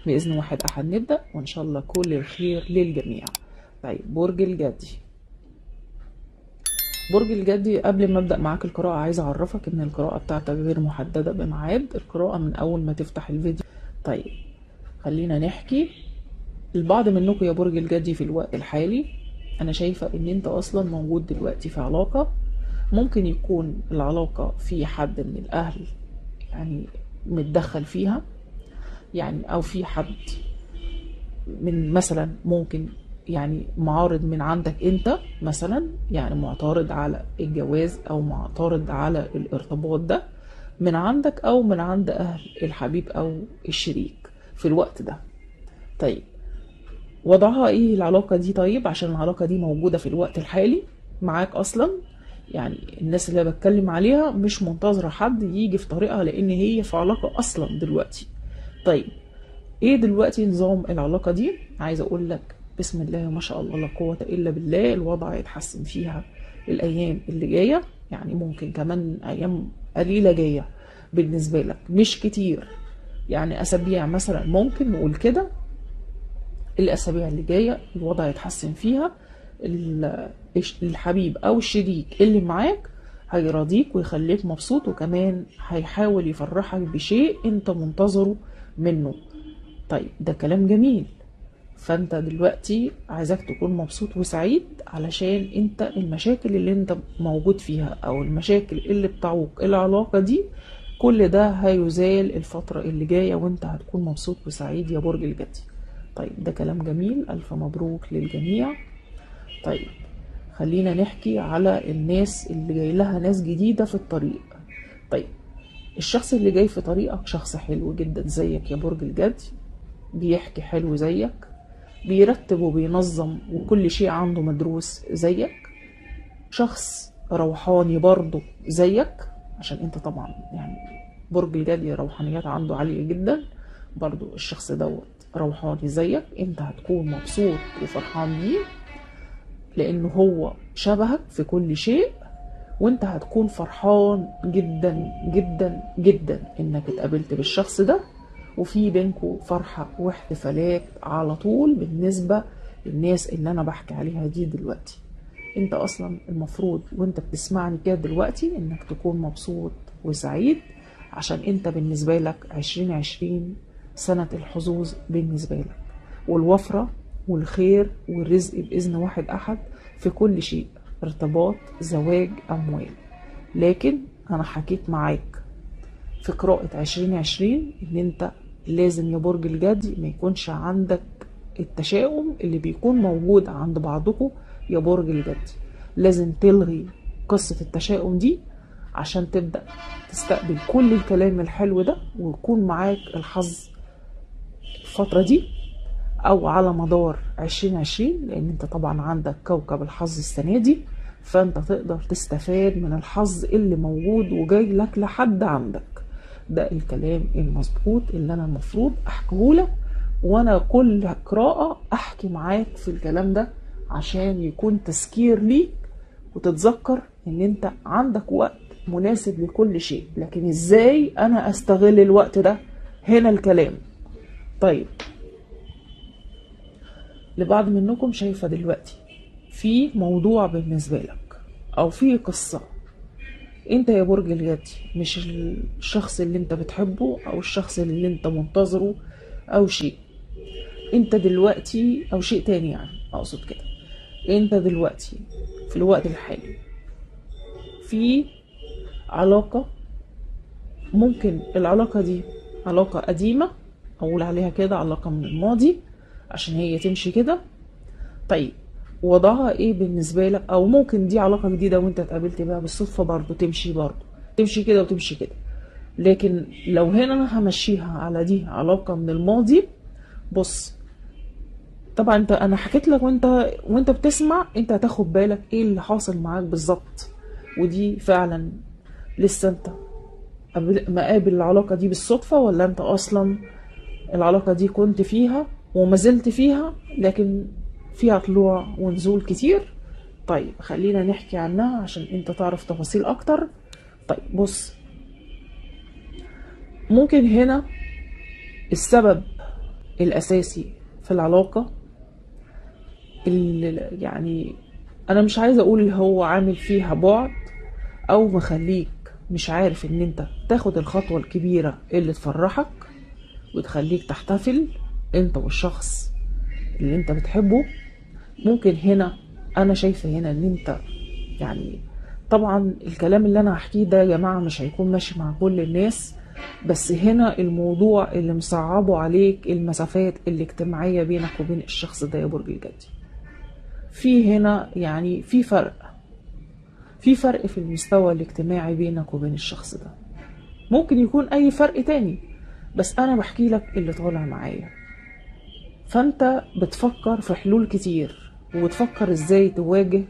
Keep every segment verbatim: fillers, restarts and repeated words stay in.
بإذن واحد أحد نبدأ، وإن شاء الله كل الخير للجميع. طيب برج الجدي. برج الجدي، قبل ما ابدا معاك القراءه عايزه اعرفك ان القراءه بتاعتك غير محدده بميعاد، القراءه من اول ما تفتح الفيديو. طيب خلينا نحكي. البعض منكم يا برج الجدي في الوقت الحالي انا شايفه ان انت اصلا موجود دلوقتي في علاقه، ممكن يكون العلاقه في حد من الاهل يعني متدخل فيها، يعني او في حد من مثلا ممكن يعني معارض من عندك انت مثلا، يعني معترض على الجواز او معترض على الارتباط ده من عندك او من عند اهل الحبيب او الشريك في الوقت ده. طيب وضعها ايه العلاقة دي؟ طيب عشان العلاقة دي موجودة في الوقت الحالي معاك اصلا، يعني الناس اللي بتكلم عليها مش منتظرة حد يجي في طريقها لان هي في علاقة اصلا دلوقتي. طيب ايه دلوقتي نظام العلاقة دي؟ عايزة اقول لك بسم الله ما شاء الله لا قوة الا بالله، الوضع يتحسن فيها الايام اللي جاية، يعني ممكن كمان ايام قليلة جاية بالنسبة لك مش كتير، يعني اسابيع مثلا ممكن نقول كده. الاسابيع اللي جاية الوضع يتحسن فيها، الحبيب او الشريك اللي معاك هيراضيك ويخليك مبسوط، وكمان هيحاول يفرحك بشيء انت منتظره منه. طيب ده كلام جميل. فانت دلوقتي عايزك تكون مبسوط وسعيد، علشان انت المشاكل اللي انت موجود فيها او المشاكل اللي بتعوق العلاقة دي كل ده هيزال الفترة اللي جاية، وانت هتكون مبسوط وسعيد يا برج الجدي. طيب ده كلام جميل، الف مبروك للجميع. طيب خلينا نحكي على الناس اللي جاي لها ناس جديدة في الطريق. طيب الشخص اللي جاي في طريقك شخص حلو جدا زيك يا برج الجدي، بيحكي حلو زيك، بيرتب وبينظم وكل شيء عنده مدروس زيك، شخص روحاني برضه زيك، عشان انت طبعا يعني برج الجدي روحانيات عنده عالية جدا، برضه الشخص دوت روحاني زيك، انت هتكون مبسوط وفرحان بيه لانه هو شبهك في كل شيء، وانت هتكون فرحان جدا جدا جدا انك اتقابلت بالشخص ده، وفي بينكو فرحة واحتفالات على طول. بالنسبة للناس اللي انا بحكي عليها دي دلوقتي، انت اصلا المفروض وانت بتسمعني كده دلوقتي انك تكون مبسوط وسعيد، عشان انت بالنسبة لك عشرين عشرين سنة الحظوظ بالنسبة لك، والوفرة والخير والرزق بإذن واحد أحد في كل شيء، ارتباط زواج أموال. لكن أنا حكيت معاك في قراءة عشرين عشرين إن أنت لازم يا برج الجدي ما يكونش عندك التشاؤم اللي بيكون موجود عند بعضكم يا برج الجدي، لازم تلغي قصة التشاؤم دي عشان تبدأ تستقبل كل الكلام الحلو ده، ويكون معاك الحظ الفترة دي او على مدار عشرين عشرين، لان انت طبعا عندك كوكب الحظ السنة دي، فانت تقدر تستفاد من الحظ اللي موجود وجاي لك لحد عندك. ده الكلام المظبوط اللي انا المفروض احكيهولك، وانا كل قراءة احكي معاك في الكلام ده عشان يكون تذكير ليك وتتذكر ان انت عندك وقت مناسب لكل شيء. لكن ازاي انا استغل الوقت ده؟ هنا الكلام. طيب لبعض منكم شايفة دلوقتي في موضوع بالنسبة لك او في قصة، انت يا برج الجدي مش الشخص اللي انت بتحبه او الشخص اللي انت منتظره او شيء، انت دلوقتي او شيء تاني، يعني اقصد كده انت دلوقتي في الوقت الحالي في علاقة، ممكن العلاقة دي علاقة قديمة اقول عليها كده، علاقة من الماضي عشان هي تمشي كده. طيب وضعها ايه بالنسبة لك؟ او ممكن دي علاقة جديدة وانت اتقابلت بيها بالصدفة برضو تمشي، برضو تمشي كده وتمشي كده. لكن لو هنا انا همشيها على دي علاقة من الماضي، بص طبعا انت انا حكيت لك وانت وانت بتسمع انت هتاخد بالك ايه اللي حاصل معاك بالظبط، ودي فعلا لسه انت مقابل العلاقة دي بالصدفة، ولا انت اصلا العلاقة دي كنت فيها وما زلت فيها لكن فيها طلوع ونزول كتير. طيب خلينا نحكي عنها عشان انت تعرف تفاصيل اكتر. طيب بص، ممكن هنا السبب الاساسي في العلاقة، اللي يعني انا مش عايزة اقول اللي هو عامل فيها بعد او مخليك مش عارف ان انت تاخد الخطوة الكبيرة اللي تفرحك وتخليك تحتفل انت والشخص اللي انت بتحبه. ممكن هنا انا شايفة هنا ان انت يعني طبعا الكلام اللي انا هحكيه ده يا جماعة مش هيكون ماشي مع كل الناس، بس هنا الموضوع اللي مصعبه عليك المسافات الاجتماعية بينك وبين الشخص ده يا برج الجدي. في هنا يعني في فرق في فرق في المستوى الاجتماعي بينك وبين الشخص ده. ممكن يكون اي فرق تاني، بس انا بحكي لك اللي طالع معايا. فانت بتفكر في حلول كتير وبتفكر ازاي تواجه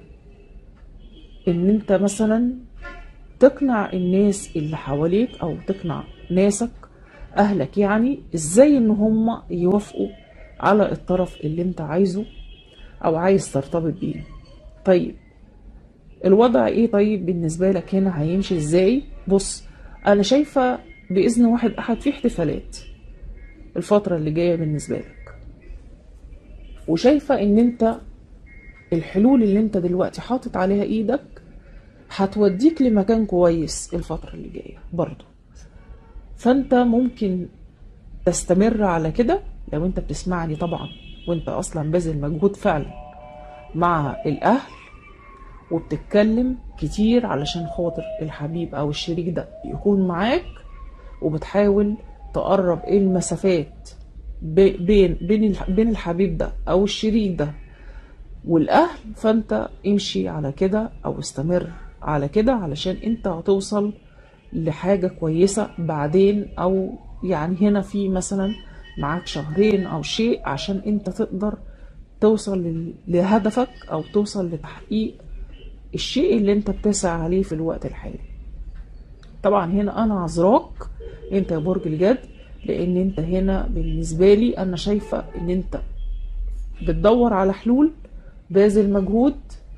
ان انت مثلا تقنع الناس اللي حواليك او تقنع ناسك اهلك، يعني ازاي ان هم يوافقوا على الطرف اللي انت عايزه او عايز ترتبط بيه. طيب الوضع ايه طيب بالنسبة لك هنا هيمشي ازاي؟ بص انا شايفة باذن واحد احد في احتفالات الفترة اللي جاية بالنسبة لك، وشايفة ان انت الحلول اللي انت دلوقتي حاطط عليها ايدك هتوديك لمكان كويس الفترة اللي جاية برضو. فانت ممكن تستمر على كده لو انت بتسمعني طبعا وانت اصلا باذل مجهود فعلا مع الاهل وبتتكلم كتير علشان خاطر الحبيب او الشريك ده يكون معاك، وبتحاول تقرب المسافات بين بين بين الحبيب ده او الشريك ده والاهل. فانت امشي على كده او استمر على كده علشان انت هتوصل لحاجة كويسة بعدين، او يعني هنا في مثلا معاك شهرين او شيء عشان انت تقدر توصل لهدفك او توصل لتحقيق الشيء اللي انت بتسعى عليه في الوقت الحالي. طبعا هنا انا عذراك انت يا برج الجد، لان انت هنا بالنسبة لي انا شايفة ان انت بتدور على حلول باذل مجهود،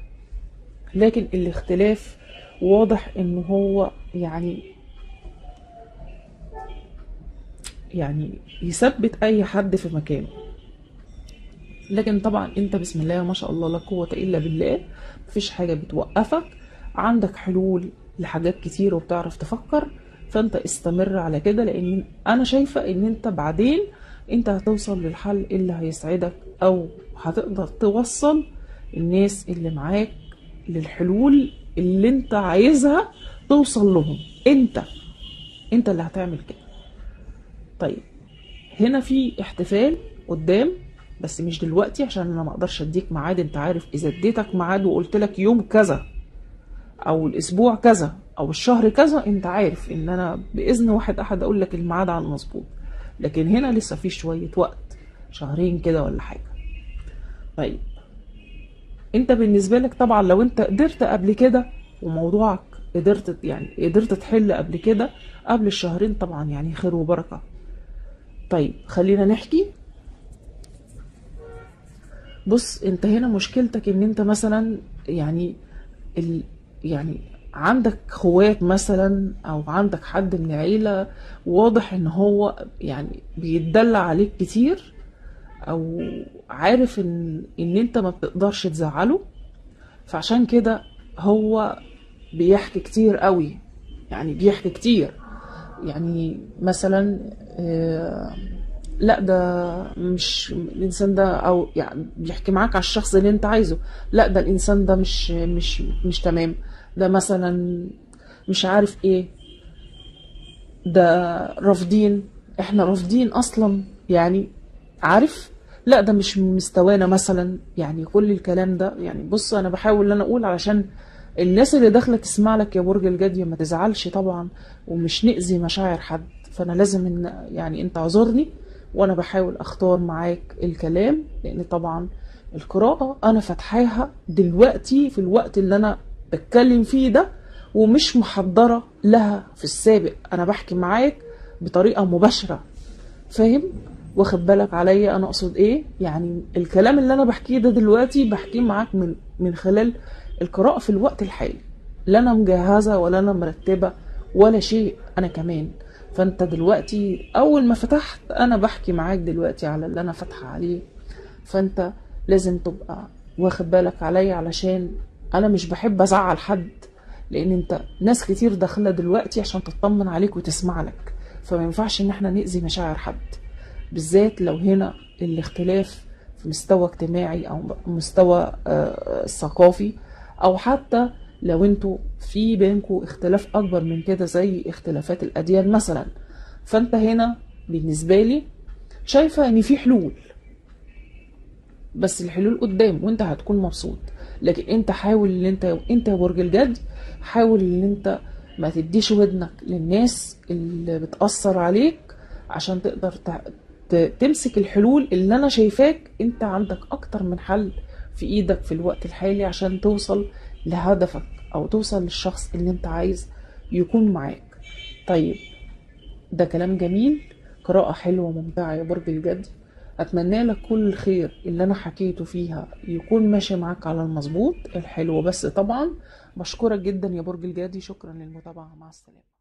لكن الاختلاف واضح ان هو يعني يعني يثبت اي حد في مكانه. لكن طبعا انت بسم الله ما شاء الله لا قوة الا بالله، مفيش حاجة بتوقفك، عندك حلول لحاجات كتير وبتعرف تفكر. فانت استمر على كده، لان انا شايفة ان انت بعدين انت هتوصل للحل اللي هيسعدك، او هتقدر توصل الناس اللي معاك للحلول اللي انت عايزها توصل لهم. انت انت اللي هتعمل كده. طيب هنا في احتفال قدام بس مش دلوقتي عشان انا ما اقدرش اديك ميعاد. انت عارف اذا اديتك ميعاد وقلت لك يوم كذا او الاسبوع كذا او الشهر كذا، انت عارف ان انا باذن واحد احد اقول لك الميعاد على المظبوط. لكن هنا لسه في شوية وقت، شهرين كده ولا حاجة. طيب انت بالنسبة لك طبعا لو انت قدرت قبل كده وموضوعك قدرت يعني قدرت تحل قبل كده قبل الشهرين، طبعا يعني خير وبركة. طيب خلينا نحكي. بص انت هنا مشكلتك ان انت مثلا يعني ال يعني عندك خوات مثلا او عندك حد من العيلة واضح ان هو يعني بيتدلع عليك كتير، او عارف ان ان انت ما بتقدرش تزعله، فعشان كده هو بيحكي كتير قوي. يعني بيحكي كتير، يعني مثلا آه لا ده مش الانسان ده، او يعني بيحكي معاك على الشخص اللي انت عايزه، لا ده الانسان ده مش مش مش تمام، ده مثلا مش عارف ايه، ده رافضين، احنا رافضين اصلا، يعني عارف، لا ده مش مستوانا مثلا، يعني كل الكلام ده. يعني بص انا بحاول ان انا اقول علشان الناس اللي داخله تسمع لك يا برج الجدي ما تزعلش طبعا، ومش نأذي مشاعر حد. فانا لازم ان يعني انت اعذرني وانا بحاول اختار معاك الكلام، لان طبعا القراءة انا فاتحاها دلوقتي في الوقت اللي انا بتكلم فيه ده، ومش محضرة لها في السابق. انا بحكي معاك بطريقة مباشرة، فاهم؟ واخد بالك عليا انا اقصد ايه؟ يعني الكلام اللي انا بحكيه ده دلوقتي بحكيه معاك من من خلال القراءة في الوقت الحالي، لا انا مجهزة ولا انا مرتبة ولا شيء انا كمان. فانت دلوقتي اول ما فتحت انا بحكي معاك دلوقتي على اللي انا فاتحه عليه، فانت لازم تبقى واخد بالك عليا، علشان انا مش بحب ازعل حد، لان انت ناس كتير داخله دلوقتي عشان تطمن عليك وتسمع لك، فما ينفعش ان احنا نأذي مشاعر حد، بالذات لو هنا الاختلاف في مستوى اجتماعي او مستوى آه، ثقافي، او حتى لو انتوا في بينكوا اختلاف اكبر من كده زي اختلافات الاديان مثلا. فانت هنا بالنسبه لي شايفه ان في حلول، بس الحلول قدام وانت هتكون مبسوط. لكن انت حاول ان انت انت يا برج الجد حاول ان انت ما تديش ودنك للناس اللي بتأثر عليك، عشان تقدر تع- ت- تمسك الحلول اللي انا شايفاك انت عندك اكتر من حل في ايدك في الوقت الحالي عشان توصل لهدفك او توصل للشخص اللي انت عايز يكون معاك. طيب ده كلام جميل، قراءة حلوة وممتعة يا برج الجدي. أتمنى لك كل الخير اللي أنا حكيته فيها يكون ماشي معاك على المظبوط الحلو. بس طبعا بشكرك جدا يا برج الجدي، شكرا للمتابعة، مع السلامة.